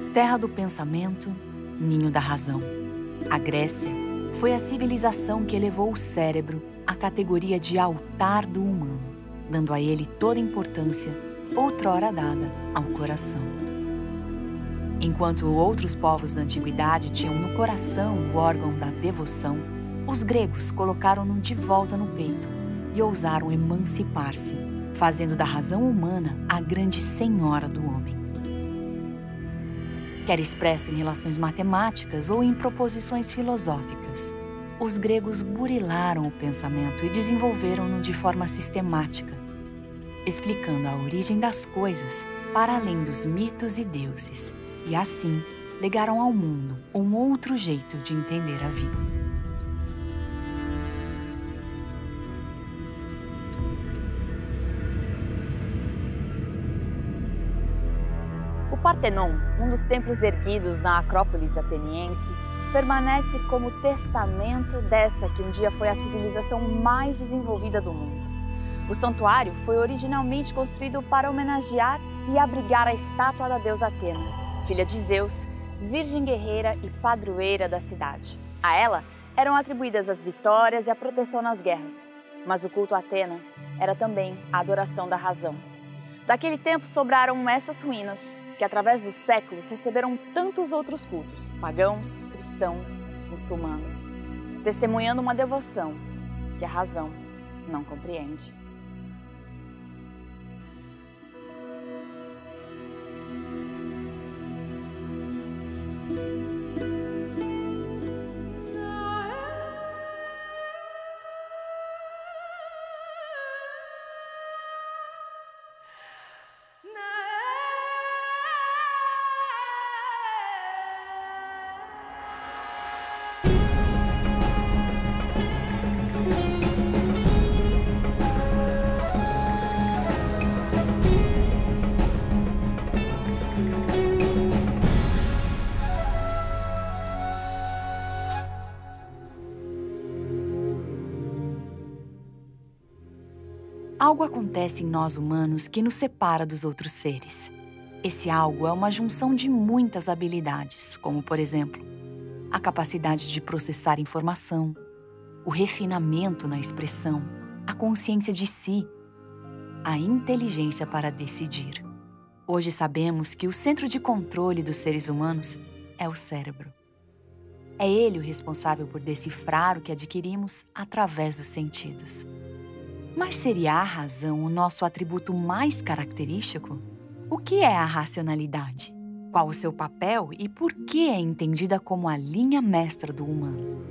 Terra do pensamento, ninho da razão. A Grécia foi a civilização que elevou o cérebro à categoria de altar do humano, dando a ele toda a importância outrora dada ao coração. Enquanto outros povos da antiguidade tinham no coração o órgão da devoção, os gregos colocaram-no de volta no peito e ousaram emancipar-se, fazendo da razão humana a grande senhora do homem. Quer expresso em relações matemáticas ou em proposições filosóficas, os gregos burilaram o pensamento e desenvolveram-no de forma sistemática, explicando a origem das coisas para além dos mitos e deuses, e assim legaram ao mundo um outro jeito de entender a vida. O Partenon, um dos templos erguidos na Acrópolis ateniense, permanece como testamento dessa que um dia foi a civilização mais desenvolvida do mundo. O santuário foi originalmente construído para homenagear e abrigar a estátua da deusa Atena, filha de Zeus, virgem guerreira e padroeira da cidade. A ela eram atribuídas as vitórias e a proteção nas guerras, mas o culto a Atena era também a adoração da razão. Daquele tempo sobraram essas ruínas, que através dos séculos receberam tantos outros cultos, pagãos, cristãos, muçulmanos, testemunhando uma devoção que a razão não compreende. Algo acontece em nós humanos que nos separa dos outros seres. Esse algo é uma junção de muitas habilidades, como, por exemplo, a capacidade de processar informação, o refinamento na expressão, a consciência de si, a inteligência para decidir. Hoje sabemos que o centro de controle dos seres humanos é o cérebro. É ele o responsável por decifrar o que adquirimos através dos sentidos. Mas seria a razão o nosso atributo mais característico? O que é a racionalidade? Qual o seu papel e por que é entendida como a linha mestra do humano?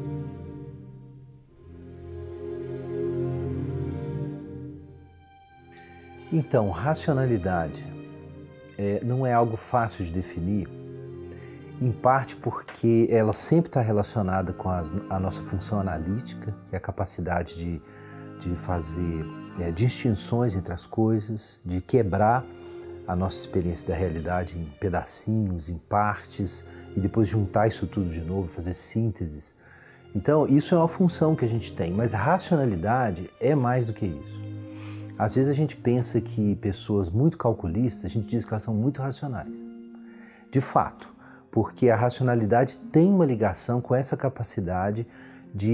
Então, racionalidade não é algo fácil de definir, em parte porque ela sempre está relacionada com a nossa função analítica, que é a capacidade de fazer distinções entre as coisas, de quebrar a nossa experiência da realidade em pedacinhos, em partes, e depois juntar isso tudo de novo, fazer sínteses. Então, isso é uma função que a gente tem, mas racionalidade é mais do que isso. Às vezes a gente pensa que pessoas muito calculistas, a gente diz que elas são muito racionais. De fato, porque a racionalidade tem uma ligação com essa capacidade de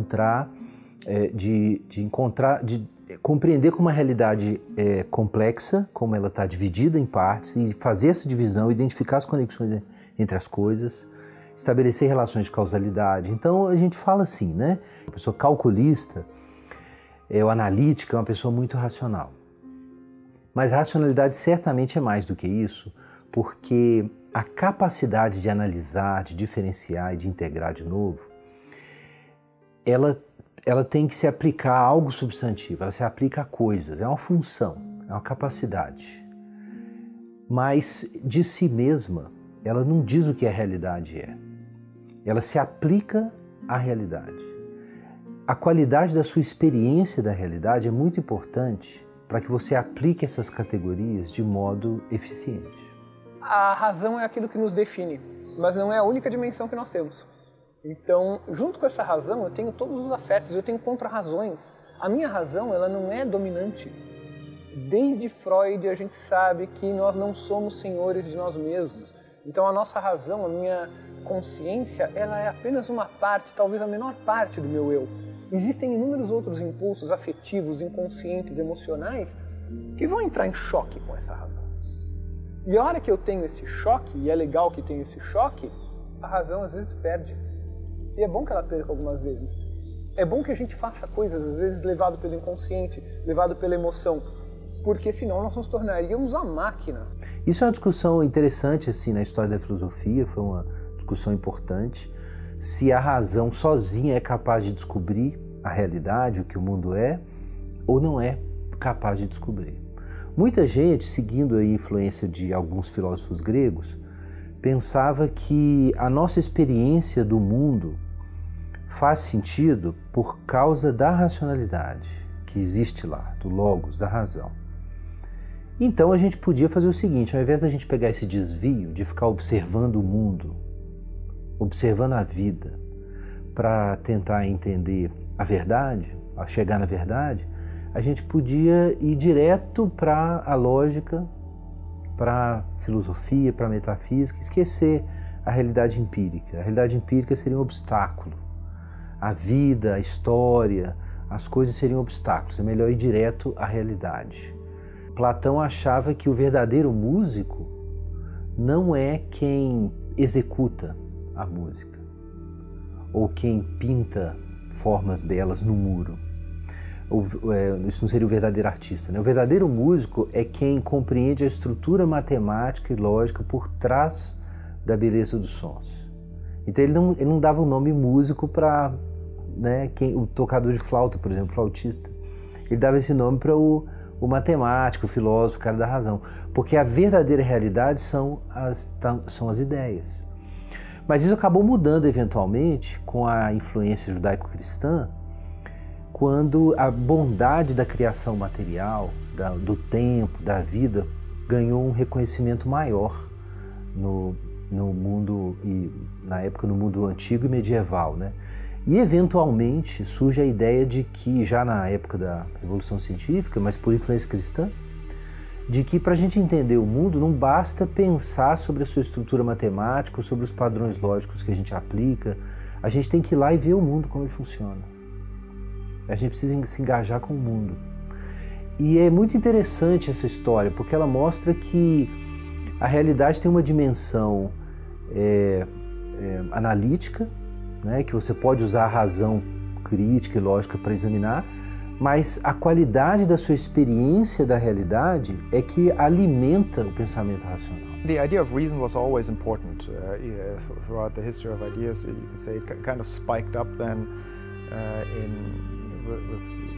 compreender como a realidade é complexa, como ela está dividida em partes, e fazer essa divisão, identificar as conexões entre as coisas, estabelecer relações de causalidade. Então a gente fala assim, né? Uma pessoa calculista, ou analítica, é uma pessoa muito racional. Mas a racionalidade certamente é mais do que isso, porque a capacidade de analisar, de diferenciar e de integrar de novo, ela tem que se aplicar a algo substantivo, ela se aplica a coisas, é uma função, é uma capacidade. Mas de si mesma, ela não diz o que a realidade é. Ela se aplica à realidade. A qualidade da sua experiência da realidade é muito importante para que você aplique essas categorias de modo eficiente. A razão é aquilo que nos define, mas não é a única dimensão que nós temos. Então, junto com essa razão, eu tenho todos os afetos, eu tenho contra-razões. A minha razão, ela não é dominante. Desde Freud, a gente sabe que nós não somos senhores de nós mesmos, Então a nossa razão, a minha consciência, ela é apenas uma parte, talvez a menor parte do meu eu. Existem inúmeros outros impulsos afetivos, inconscientes, emocionais, que vão entrar em choque com essa razão. E a hora que eu tenho esse choque, e é legal que tenha esse choque, a razão às vezes perde. E é bom que ela perca algumas vezes. É bom que a gente faça coisas, às vezes, levado pelo inconsciente, levado pela emoção, porque senão nós nos tornaríamos a máquina. Isso é uma discussão interessante assim, na história da filosofia, foi uma discussão importante. Se a razão sozinha é capaz de descobrir a realidade, o que o mundo é, ou não é capaz de descobrir. Muita gente, seguindo a influência de alguns filósofos gregos, pensava que a nossa experiência do mundo faz sentido por causa da racionalidade que existe lá, do logos, da razão. Então a gente podia fazer o seguinte, ao invés da gente pegar esse desvio de ficar observando o mundo, observando a vida, para tentar entender a verdade, ao chegar na verdade, a gente podia ir direto para a lógica, para a filosofia, para a metafísica, esquecer a realidade empírica. A realidade empírica seria um obstáculo. A vida, a história, as coisas seriam obstáculos. É melhor ir direto à realidade. Platão achava que o verdadeiro músico não é quem executa a música ou quem pinta formas belas no muro. Isso não seria o verdadeiro artista, né? O verdadeiro músico é quem compreende a estrutura matemática e lógica por trás da beleza dos sons. Então ele não dava o nome músico para, né, o tocador de flauta, por exemplo, flautista. Ele dava esse nome para o matemático, o filósofo, o cara da razão. Porque a verdadeira realidade são as ideias. Mas isso acabou mudando eventualmente com a influência judaico-cristã, quando a bondade da criação material, do tempo, da vida, ganhou um reconhecimento maior no mundo, e na época no mundo antigo e medieval, né? E eventualmente surge a ideia de que, já na época da Revolução Científica, mas por influência cristã, de que para a gente entender o mundo não basta pensar sobre a sua estrutura matemática, sobre os padrões lógicos que a gente aplica, a gente tem que ir lá e ver o mundo como ele funciona. A gente precisa se engajar com o mundo. E é muito interessante essa história, porque ela mostra que a realidade tem uma dimensão analítica, né, que você pode usar a razão crítica e lógica para examinar, mas a qualidade da sua experiência da realidade é que alimenta o pensamento racional. The idea of reason was always important throughout the history of ideas. You could say it kind of spiked up then with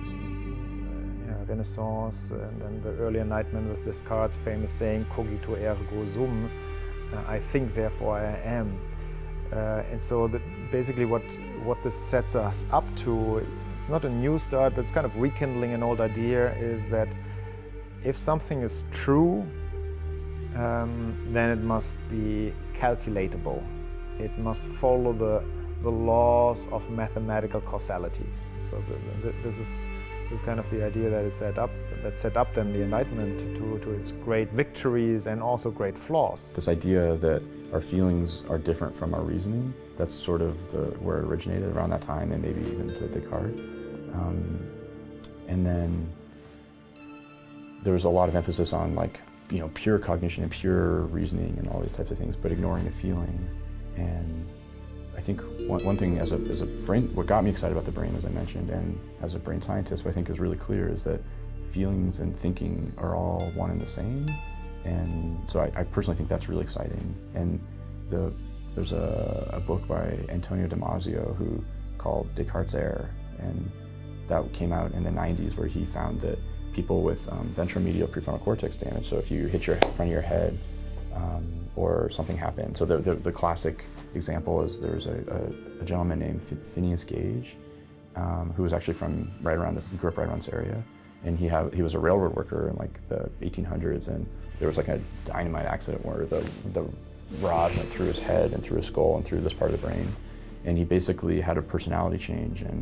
Renaissance and then the early Enlightenment with Descartes' famous saying "Cogito ergo sum," I think therefore I am. And so basically what this sets us up to, it's not a new start, but it's kind of rekindling an old idea, is that if something is true, then it must be calculatable. It must follow the laws of mathematical causality. So this is kind of the idea that set up then the Enlightenment to its great victories and also great flaws. This idea that our feelings are different from our reasoning, that's sort of where it originated around that time, and maybe even to Descartes. And then there's a lot of emphasis on pure cognition and pure reasoning and all these types of things, but ignoring the feeling. And I think one thing as a brain, what got me excited about the brain, as I mentioned, and as a brain scientist, what I think is really clear is that feelings and thinking are all one and the same. And so I personally think that's really exciting. And there's a book by Antonio Damasio who called Descartes' Error, and that came out in the 90s, where he found that people with ventromedial prefrontal cortex damage, so if you hit your front of your head or something happened. So the classic example is there's a gentleman named Phineas Gage who was actually from he grew up right around this area, and he was a railroad worker in the 1800s, and there was a dynamite accident where the rod went through his head and through his skull and through this part of the brain, and he basically had a personality change, and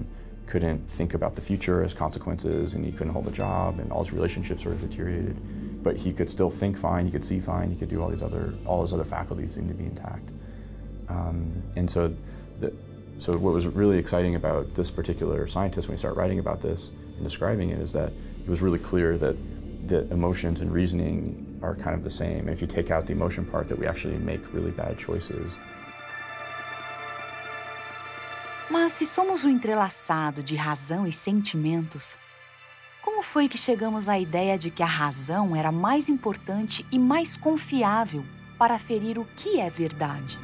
couldn't think about the future as consequences, and he couldn't hold a job, and all his relationships sort of deteriorated. But he could still think fine, he could see fine, he could do all his other faculties seemed to be intact. And so what was really exciting about this particular scientist when we started writing about this and describing it is that it was really clear that emotions and reasoning are kind of the same. And if you take out the emotion part, that we actually make really bad choices. Mas se somos o entrelaçado de razão e sentimentos, como foi que chegamos à ideia de que a razão era mais importante e mais confiável para aferir o que é verdade?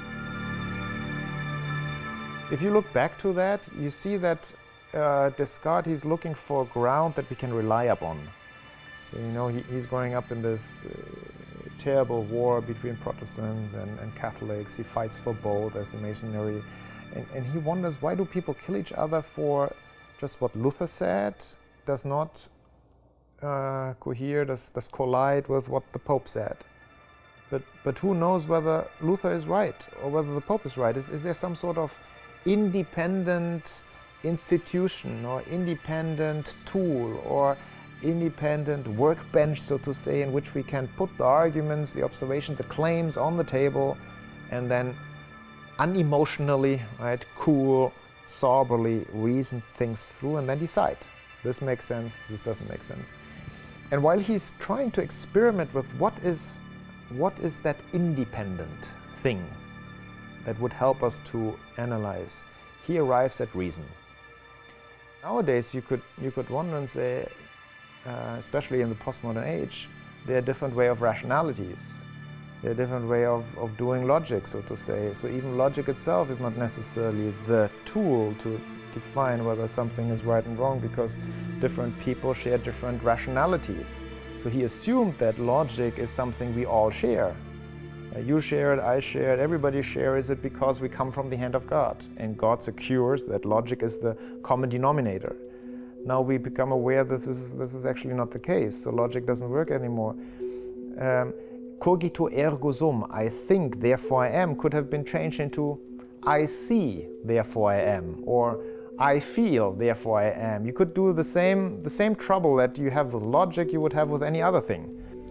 If you look back to that, you see that Descartes, he's looking for ground that we can rely upon. So, you know, he's growing up in this terrible war between Protestants and Catholics. He fights for both as the Masonry. And he wonders, why do people kill each other for just what Luther said does not cohere, does collide with what the Pope said. But who knows whether Luther is right or whether the Pope is right? Is there some sort of independent institution or independent tool or independent workbench, so to say, in which we can put the arguments, the observations, the claims on the table and then unemotionally, right, cool, soberly reason things through and then decide. This makes sense, this doesn't make sense. And while he's trying to experiment with what is that independent thing that would help us to analyze, he arrives at reason. Nowadays you could wonder and say, especially in the postmodern age, there are different ways of rationalities. There are different ways of doing logic, so to say. So even logic itself is not necessarily the tool to define whether something is right and wrong, because different people share different rationalities. So he assumed that logic is something we all share. You share it, I share it, everybody shares it because we come from the hand of God. And God secures that logic is the common denominator. Now we become aware this is actually not the case, so logic doesn't work anymore. Cogito ergo sum, I think, therefore I am, could have been changed into I see, therefore I am, or I feel, therefore I am. You could do the same trouble that you have with logic you would have with any other thing.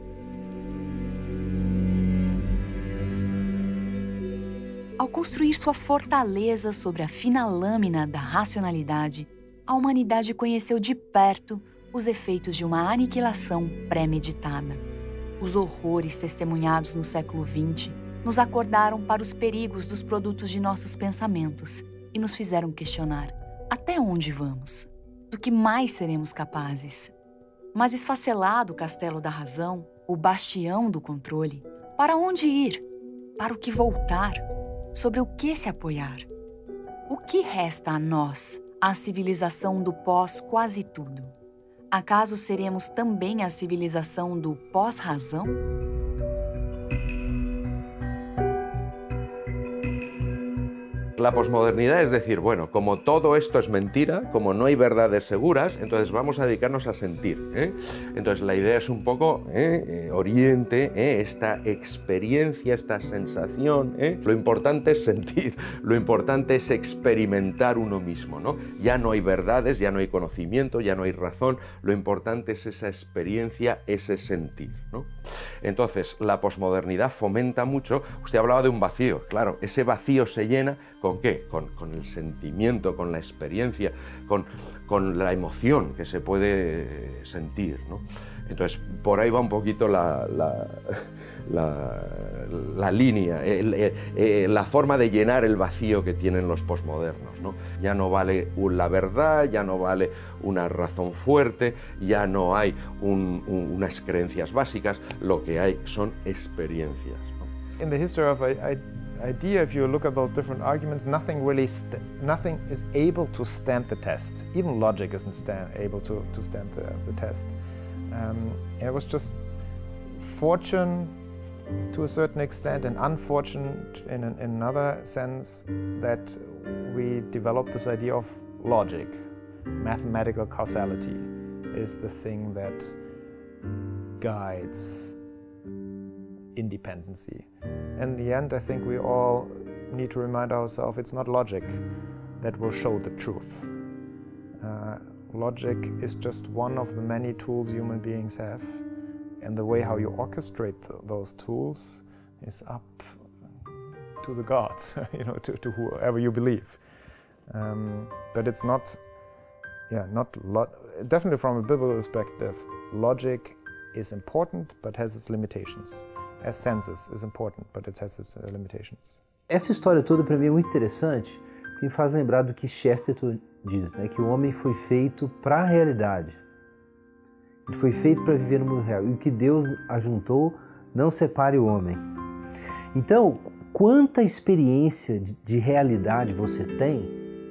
Ao construir sua fortaleza sobre a fina lâmina da racionalidade, a humanidade conheceu de perto os efeitos de uma aniquilação premeditada. Os horrores testemunhados no século XX nos acordaram para os perigos dos produtos de nossos pensamentos e nos fizeram questionar até onde vamos, do que mais seremos capazes. Mas esfacelado o castelo da razão, o bastião do controle, para onde ir? Para o que voltar? Sobre o que se apoiar? O que resta a nós, a civilização do pós-quase tudo? Acaso seremos também a civilização do pós-razão? La posmodernidad es decir, bueno, como todo esto es mentira, como no hay verdades seguras, entonces vamos a dedicarnos a sentir. Entonces la idea es un poco oriente, esta experiencia, esta sensación. Lo importante es sentir, lo importante es experimentar uno mismo, ¿no? Ya no hay verdades, ya no hay conocimiento, ya no hay razón, lo importante es esa experiencia, ese sentir, ¿no? Entonces la posmodernidad fomenta mucho, usted hablaba de un vacío, claro, ese vacío se llena ¿con qué? Con el sentimiento, con la experiencia, con la emoción que se puede sentir, ¿no? Entonces, por ahí va un poquito la línea, la forma de llenar el vacío que tienen los posmodernos, ¿no? Ya no vale la verdad, ya no vale una razón fuerte, ya no hay unas creencias básicas, lo que hay son experiencias, ¿no? In the history of idea, if you look at those different arguments, nothing is able to stand the test. Even logic isn't able to stand the test. And it was just fortune to a certain extent and unfortunate in another sense that we developed this idea of logic. Mathematical causality is the thing that guides independency. In the end, I think we all need to remind ourselves it's not logic that will show the truth. logic is just one of the many tools human beings have, and the way how you orchestrate those tools is up to the gods, you know, to whoever you believe. But it's not, definitely from a biblical perspective, logic is important but has its limitations. As senses is important, but it has its limitations. Essa história toda para mim é muito interessante, que me faz lembrar do que Chesterton diz, né? Que o homem foi feito para a realidade. Ele foi feito para viver no mundo real. E o que Deus ajuntou, não separe o homem. Então, quanta experiência de realidade você tem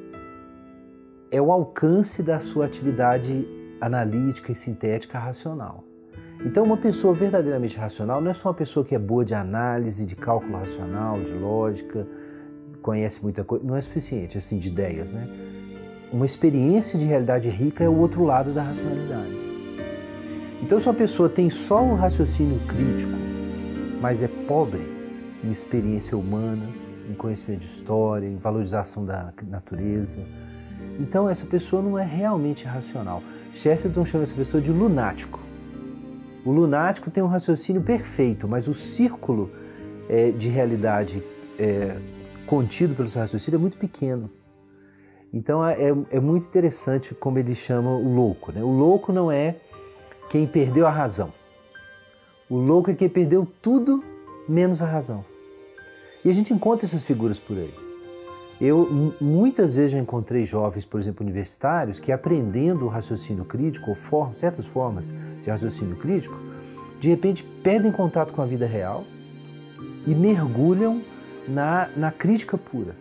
é o alcance da sua atividade analítica e sintética racional. Então, uma pessoa verdadeiramente racional não é só uma pessoa que é boa de análise, de cálculo racional, de lógica, conhece muita coisa, não é suficiente, assim, de ideias, né? Uma experiência de realidade rica é o outro lado da racionalidade. Então, se uma pessoa tem só o raciocínio crítico, mas é pobre em experiência humana, em conhecimento de história, em valorização da natureza, então essa pessoa não é realmente racional. Chesterton chama essa pessoa de lunático. O lunático tem um raciocínio perfeito, mas o círculo de realidade contido pelo seu raciocínio é muito pequeno. Então é muito interessante como ele chama o louco, né? O louco não é quem perdeu a razão. O louco é quem perdeu tudo menos a razão. E a gente encontra essas figuras por aí. Eu muitas vezes já encontrei jovens, por exemplo, universitários, que aprendendo o raciocínio crítico, ou certas formas de raciocínio crítico, de repente perdem contato com a vida real e mergulham na crítica pura,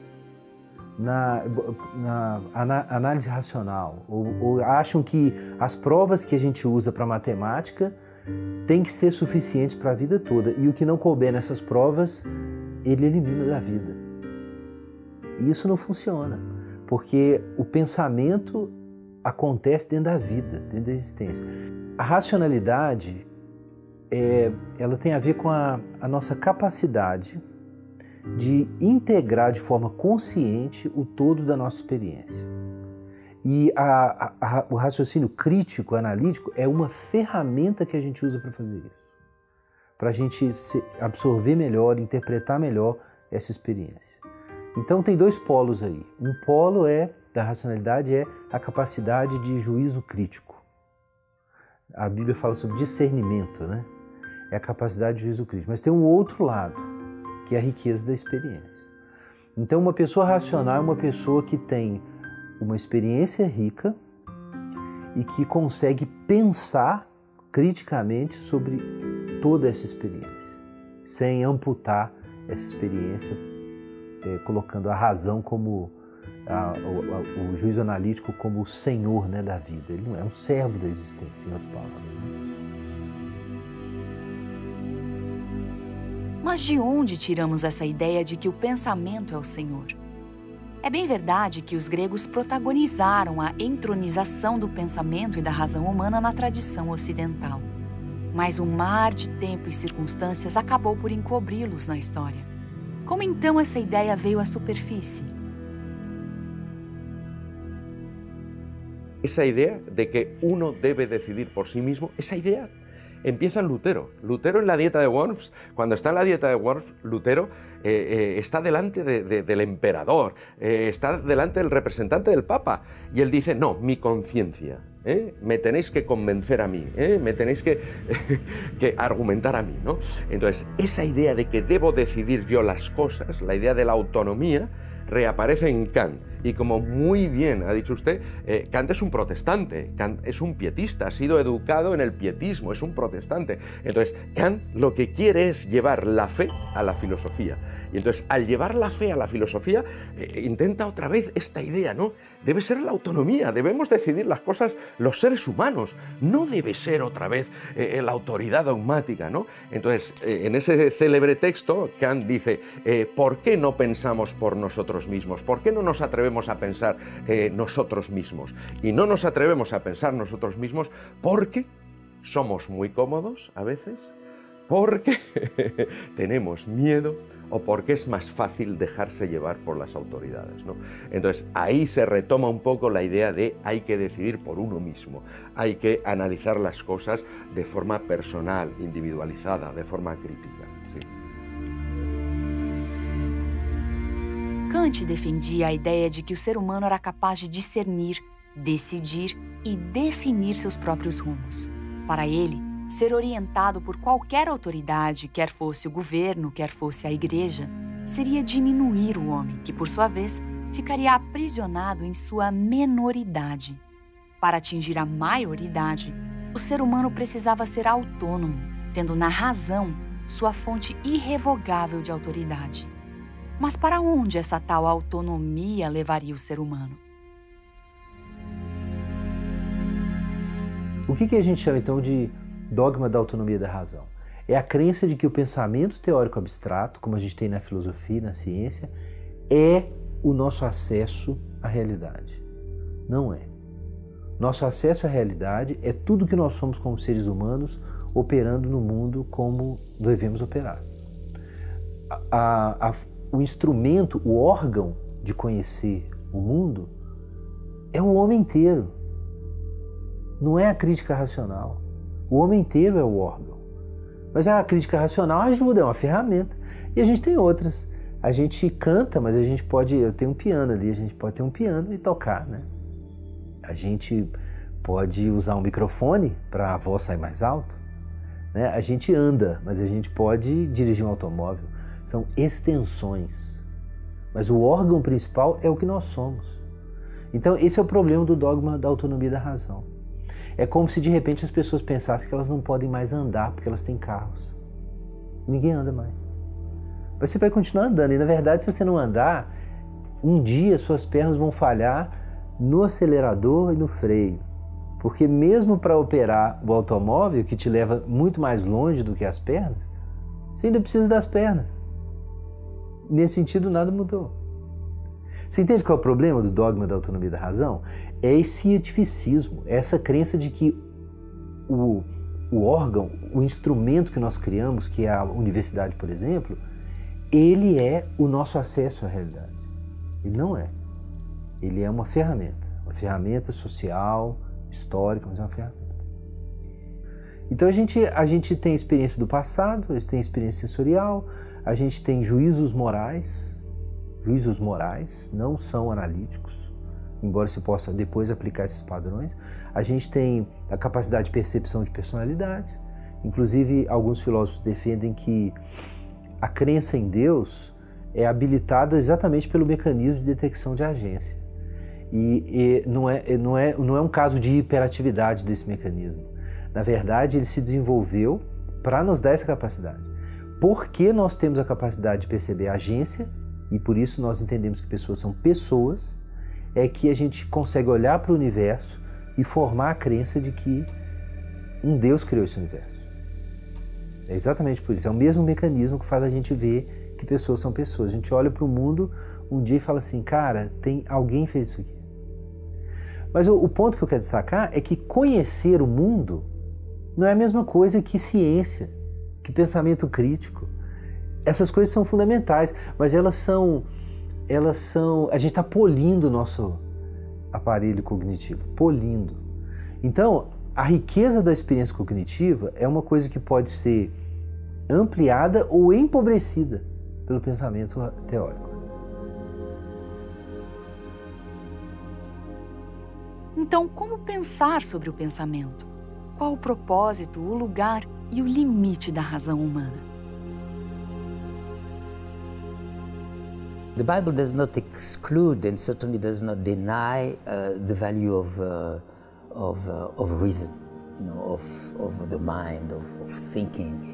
na análise racional, ou acham que as provas que a gente usa para matemática têm que ser suficientes para a vida toda, e o que não couber nessas provas, ele elimina da vida. E isso não funciona, porque o pensamento acontece dentro da vida, dentro da existência. A racionalidade, ela tem a ver com a nossa capacidade de integrar de forma consciente o todo da nossa experiência. E o raciocínio crítico, analítico, é uma ferramenta que a gente usa para fazer isso, para a gente absorver melhor, interpretar melhor essa experiência. Então tem dois polos aí. Um polo da racionalidade é a capacidade de juízo crítico. A Bíblia fala sobre discernimento, né? É a capacidade de juízo crítico. Mas tem um outro lado, que é a riqueza da experiência. Então uma pessoa racional é uma pessoa que tem uma experiência rica e que consegue pensar criticamente sobre toda essa experiência, sem amputar essa experiência, colocando a razão como o juízo analítico como o senhor, né, da vida. Ele não é um servo da existência, em outras palavras. Mas de onde tiramos essa ideia de que o pensamento é o senhor? É bem verdade que os gregos protagonizaram a entronização do pensamento e da razão humana na tradição ocidental. Mas um mar de tempo e circunstâncias acabou por encobri-los na história. Como então essa ideia veio à superfície? Esa idea de que uno debe decidir por sí mismo, esa idea empieza en Lutero. Lutero en la dieta de Worms, cuando está en la dieta de Worms, Lutero está delante del emperador, está delante del representante del Papa, y él dice, no, mi conciencia, me tenéis que convencer a mí, me tenéis que argumentar a mí, ¿no? Entonces, esa idea de que debo decidir yo las cosas, la idea de la autonomía, reaparece en Kant. Y como muy bien ha dicho usted, Kant es un protestante, Kant es un pietista, ha sido educado en el pietismo, es un protestante. Entonces, Kant lo que quiere es llevar la fe a la filosofía. Y entonces, al llevar la fe a la filosofía, intenta otra vez esta idea, ¿no? Debe ser la autonomía, debemos decidir las cosas los seres humanos, no debe ser otra vez la autoridad dogmática, ¿no? Entonces, en ese célebre texto, Kant dice, ¿por qué no pensamos por nosotros mismos? ¿Por qué no nos atrevemos a pensar nosotros mismos? Y no nos atrevemos a pensar nosotros mismos porque somos muy cómodos a veces, porque tenemos miedo o porque es más fácil dejarse llevar por las autoridades, ¿no? Entonces ahí se retoma un poco la idea de hay que decidir por uno mismo, hay que analizar las cosas de forma personal, individualizada, de forma crítica. ¿Sí? Kant defendia a ideia de que o ser humano era capaz de discernir, decidir e definir seus próprios rumos. Para ele, ser orientado por qualquer autoridade, quer fosse o governo, quer fosse a igreja, seria diminuir o homem, que, por sua vez, ficaria aprisionado em sua menoridade. Para atingir a maioridade, o ser humano precisava ser autônomo, tendo na razão sua fonte irrevogável de autoridade. Mas para onde essa tal autonomia levaria o ser humano? O que a gente chama então de dogma da autonomia da razão? É a crença de que o pensamento teórico abstrato, como a gente tem na filosofia e na ciência, é o nosso acesso à realidade. Não é. Nosso acesso à realidade é tudo que nós somos como seres humanos operando no mundo como devemos operar. O instrumento, o órgão de conhecer o mundo é o homem inteiro. Não é a crítica racional. O homem inteiro é o órgão. Mas a crítica racional ajuda, é uma ferramenta. E a gente tem outras. A gente canta, mas a gente pode... Eu tenho um piano ali, a gente pode ter um piano e tocar, né? A gente pode usar um microfone para a voz sair mais alto, né? A gente anda, mas a gente pode dirigir um automóvel. São extensões. Mas o órgão principal é o que nós somos. Então, esse é o problema do dogma da autonomia da razão. É como se de repente as pessoas pensassem que elas não podem mais andar porque elas têm carros. Ninguém anda mais. Mas você vai continuar andando. E na verdade, se você não andar, um dia suas pernas vão falhar no acelerador e no freio. Porque mesmo para operar o automóvel, que te leva muito mais longe do que as pernas, você ainda precisa das pernas. Nesse sentido, nada mudou. Você entende qual é o problema do dogma da autonomia da razão? É esse cientificismo, é essa crença de que o órgão, o instrumento que nós criamos, que é a universidade, por exemplo, ele é o nosso acesso à realidade. Ele não é. Ele é uma ferramenta social, histórica, mas é uma ferramenta. Então a gente tem experiência do passado, a gente tem experiência sensorial, a gente tem juízos morais. Juízos morais não são analíticos, embora se possa depois aplicar esses padrões. A gente tem a capacidade de percepção de personalidades. Inclusive, alguns filósofos defendem que a crença em Deus é habilitada exatamente pelo mecanismo de detecção de agência. E não é um caso de hiperatividade desse mecanismo. Na verdade, ele se desenvolveu para nos dar essa capacidade. Porque nós temos a capacidade de perceber a agência, e por isso nós entendemos que pessoas são pessoas, é que a gente consegue olhar para o universo e formar a crença de que um Deus criou esse universo. É exatamente por isso, é o mesmo mecanismo que faz a gente ver que pessoas são pessoas. A gente olha para o mundo um dia e fala assim, cara, alguém fez isso aqui. Mas o ponto que eu quero destacar é que conhecer o mundo não é a mesma coisa que ciência, que pensamento crítico. Essas coisas são fundamentais, mas elas são, a gente está polindo o nosso aparelho cognitivo, polindo. Então, a riqueza da experiência cognitiva é uma coisa que pode ser ampliada ou empobrecida pelo pensamento teórico. Então, como pensar sobre o pensamento? Qual o propósito, o lugar e o limite da razão humana? The Bible does not exclude and certainly does not deny the value of reason, of the mind, of thinking.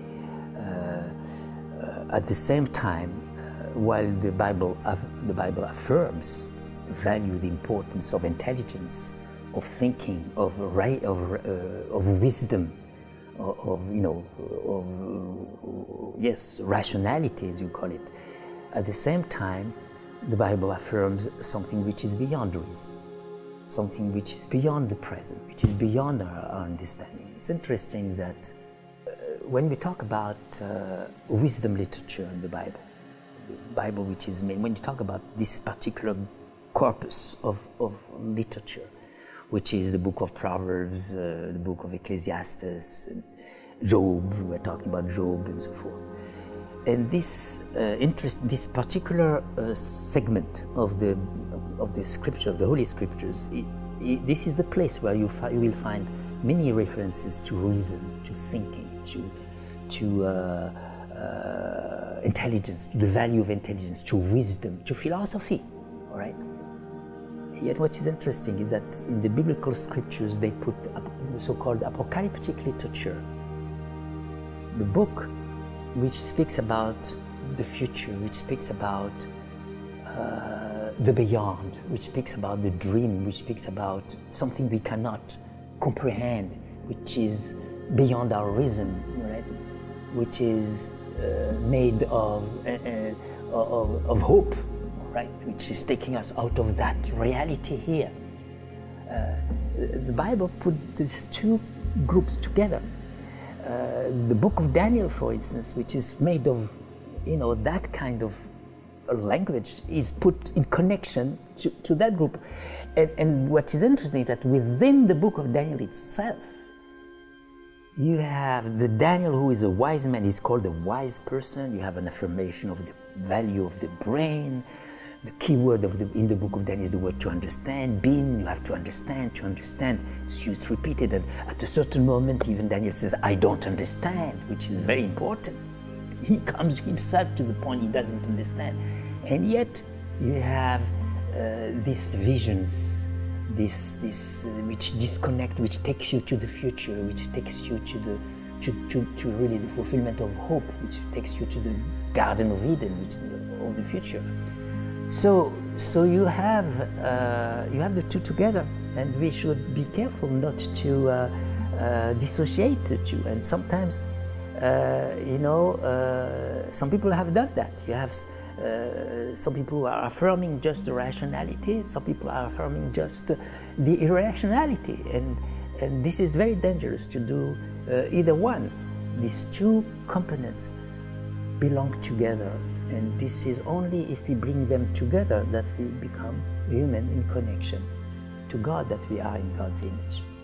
At the same time, while the Bible affirms the value, the importance of intelligence, of thinking, of wisdom, yes, rationality, as you call it. At the same time, the Bible affirms something which is beyond reason, something which is beyond the present, which is beyond our understanding. It's interesting that when we talk about wisdom literature in the Bible which is made, when you talk about this particular corpus of literature, which is the book of Proverbs, the book of Ecclesiastes, Job, we're talking about Job and so forth. And this this particular segment of the scripture, of the Holy Scriptures, this is the place where you will find many references to reason, to thinking, to intelligence, to the value of intelligence, to wisdom, to philosophy, all right? Yet what is interesting is that in the biblical scriptures they put the so-called apocalyptic literature, the book which speaks about the future, which speaks about the beyond, which speaks about the dream, which speaks about something we cannot comprehend, which is beyond our reason, right? Which is made of hope, right? Which is taking us out of that reality here. The Bible put these two groups together. The book of Daniel, for instance, which is made of, that kind of language, is put in connection to that group. And what is interesting is that within the book of Daniel itself, you have the Daniel who is a wise man, he's called a wise person. You have an affirmation of the value of the brain. The key word in the book of Daniel is the word to understand. Being, you have to understand, to understand. It's used repeated, and at a certain moment even Daniel says, I don't understand, which is very important. He comes himself to the point he doesn't understand. And yet you have these visions, this which disconnect, which takes you to the future, which takes you to really the fulfillment of hope, which takes you to the Garden of Eden, which of the future. So you have the two together, and we should be careful not to dissociate the two. And sometimes, some people have done that. You have some people who are affirming just the rationality. Some people are affirming just the irrationality, and this is very dangerous to do either one. These two components belong together. And this is only if we bring them together that we become human in connection to God, that we are in God's image.